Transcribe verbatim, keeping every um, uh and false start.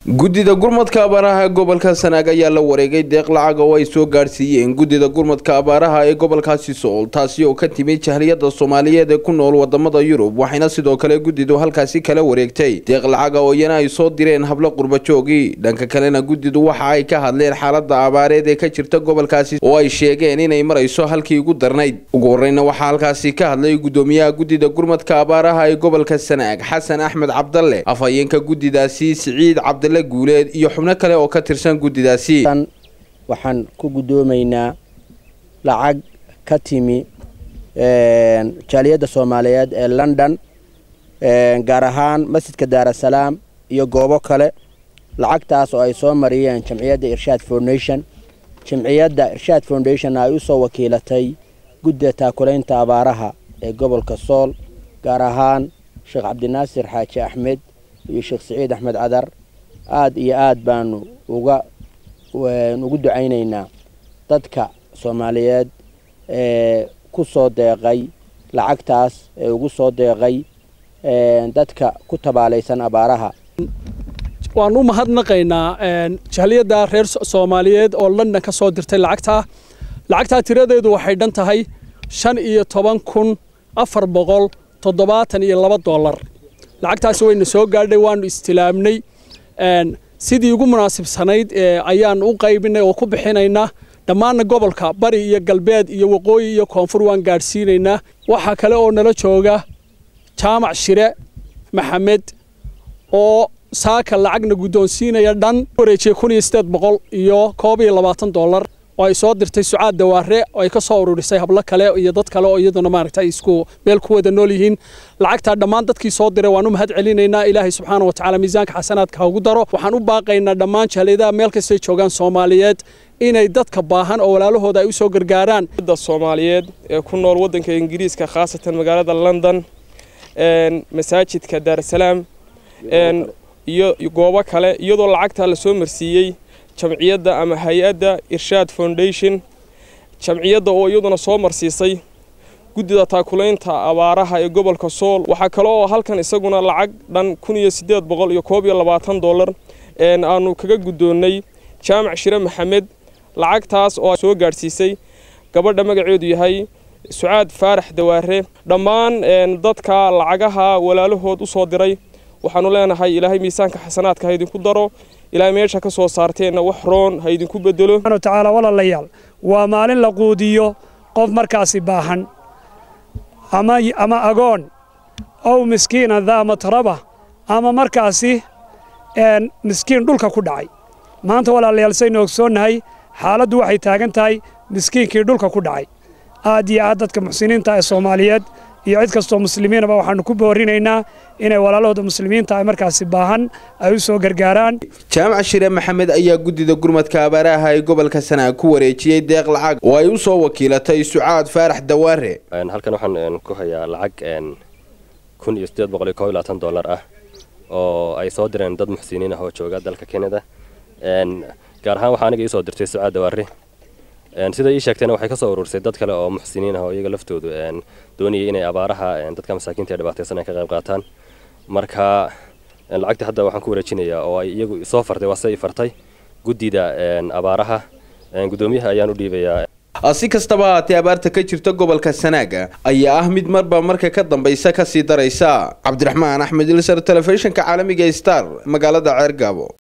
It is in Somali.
Gudida Gurmadka Abaaraha gobolka Ssnaag ayaa la wareegay deeq lacaga oo ay soo gaarsiiyeen Gudida Gurmadka Abaaraha ee gobolkaasi Sool taasi oo ka timid jahliyada Soomaaliyeed ee ku nool wadamada Yurub waxayna sidoo kale Gudidu halkaasi kala wareegtay deeq lacaga oo iyana ay soo direen hablo qurba joogi dhanka kalena Gudidu waxa ay ka hadleen xaaladda abaareed ee ka jirta gobolkaasi oo ay sheegeen inay marayso halkii ugu darnayd ugu horreeyna waxa halkaasi ka hadlay gudoomiyaha Gudida Gurmadka Abaaraha ee gobolka Ssnaag Xasan Ahmed Abdalle afhayeenka Gudidaasi Siciid Abdalle guuleed iyo xubno kale oo ka tirsan Gudidaasi waxaan ku gudoomaynaa lacag ka timi ee jaaliyada Soomaaliyeed ee London ee gaar ahaan masjidka Daarasalaam iyo goobo kale lacagtaas oo ay soo mariyeen jamciyadda Irshaad Foundation jamciyadda Irshaad Foundation ay u soo wakiilatay Gudida Taakulaynta Abaaraha ee gobolka Sool gaar ahaan Sheekh Abdinaasir Xaaji Ahmed iyo Sheekh Siciid Ahmed Cadar aad iyo aad baanu uga ugu ducaynaynaa dadka Soomaaliyeed ee ku soo deeqay lacagtaas ee ugu soo deeqay ee dadka ku tabaalaysan abaaraha waanu mahadnaqaynaa ee jahliyada reer Soomaaliyeed oo London ka soo dirtay lacagta lacagta tiradeedu waxay dhan tahay shan iyo toban kun afar boqol toddobaatan iyo laba dollar lacagtaas wayna soo gaadhay waanu istilaamnay een sidii ugu munaasibsanayd ee ayaan u qaybinay oo ku bixinaynaa dhammaan gobolka bari iyo galbeed iyo waqooyi iyo koonfur waan gaarsiinaynaa waxa kale oo nala jooga jaamac shire Ahmed oo saaka lacagna gudoonsiinaya dhan wareejay kun iyo siddeed boqol iyo koob iyo labaatan dollar oo ay soo dirtay Sucaad Dawaare oo ay ka soo ururisay hablo kale iyo dad kale oo iyaduna maaragtay isku meel ku wada nool yihiin lacagta dhammaan dadkii soo diray waanu mahad celinaynaa Ilaahay subxaanahu wa ta'ala miisaanka xasanaadka ugu daro waxaan u baaqaynaa dhammaan jahliyada meel kasta ay joogan Soomaaliyeed inay dadka baahan oo walaalahooda ay u soo gargaaraan dadka Soomaaliyeed ee ku nool wadanka Ingiriiska khaasatan magaalada London een masaajidka Daarasalaam een iyo goobo kale iyadoo lacagta la soo marsiiyay jamciyadda ama hay'adda Irshaad Foundation jamciyadda oo iyaduna soo marsiisay Gudida Taakulaynta Abaaraha ee gobolka Sool waxa kale oo halkan isaguna lacag dhan kun iyo siddeed boqol iyo koob iyo labaatan dollar ee aanu kaga gudoonay jaamac shire Ahmed lacagtaas oo soo gaarsiisay gabadha magaceedu yahay Sucaad Faarax Dawaare dhammaan dadka lacagaha walaalahood u soo diray waxaanu leenahay Ilaahay miisaanka xasanaadka haydin ku daro ilaa meesha ka soo saarteena wax roon haydin ku bedelo subhanahu ta'ala walaalayaal waa maalin la quudiyo qof markaasi baahan ama ama agoon oo miskiina daama taraba ama markaasi een miskiin dhulka ku dhacay maanta walaalayaal sayno ogsoonahay xaaladdu waxay taagan tahay miskiinkii dhulka ku dhacay aad iyo aad dadka muxsiniinta ee Soomaaliyeed iyo cid kastoo muslimiinaba waxaanu ku boorinaynaa inay walaalahooda muslimiinta ay markaasi baahan ay u soo gargaaraan jaamac shire Ahmed ayaa Gudida Gurmadka Abaaraha ee gobolka Ssnaag ku wareejiyay deeq lacag oo ay u soo wakiilatay Sucaad Faarax Dawaare een halkan waxaan ku hayaa lacag een kun iyo siddeed boqol iyo koob iyo labaatan dollar ah oo ay soo direen dad muxsiniin ah oo jooga dalka Canada een gaar ahaan waxa aniga ii soo dirtay Sucaad Dawaare een sida ay sheegteen waxay ka soo urursay dad kale oo muxsiniin ah oo iyaga laftoodu een doonayay inay abaaraha dadka masaakiinta ee dhibaataysan ka qayb qaataan marka lacagta hadda waxaan ku wareejinayaa oo ay iyagu soo fartay wasay fartay Gudida een abaaraha een gudoomiyaha ayaan u dhiibayaa asi kastaba haatee abaarta ka jirta gobolka Ssnaag ayaa ah mid marba marka ka dambaysa ka sii daraysa Abdirahan Ahmed Elsar telefishinka caalamiga Star magaalada Wareegay.